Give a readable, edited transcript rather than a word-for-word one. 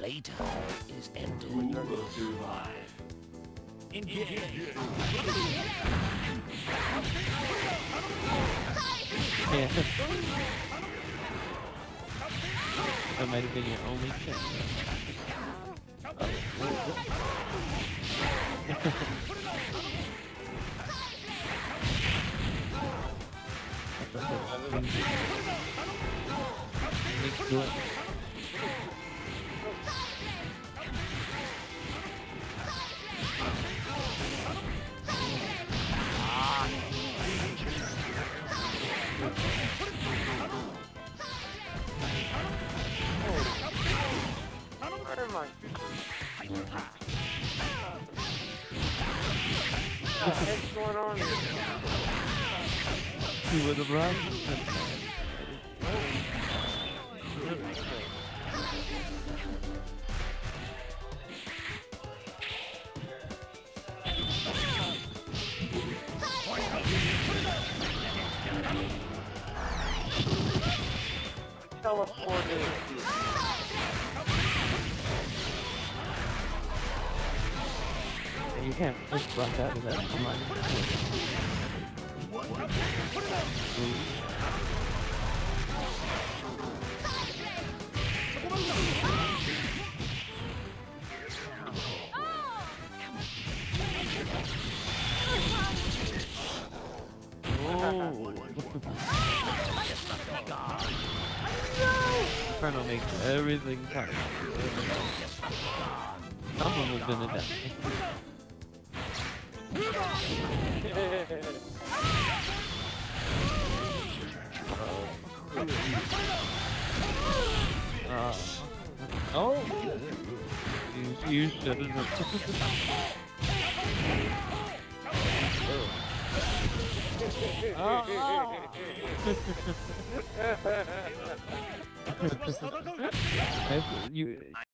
later is ended. You will survive. Engage. Yeah. That might have been your only chance. What's going on here? You would have run. Teleported. You can't just block out of that. Come on. Trying to make everything tight. Someone was gonna die. Oh! You should have. You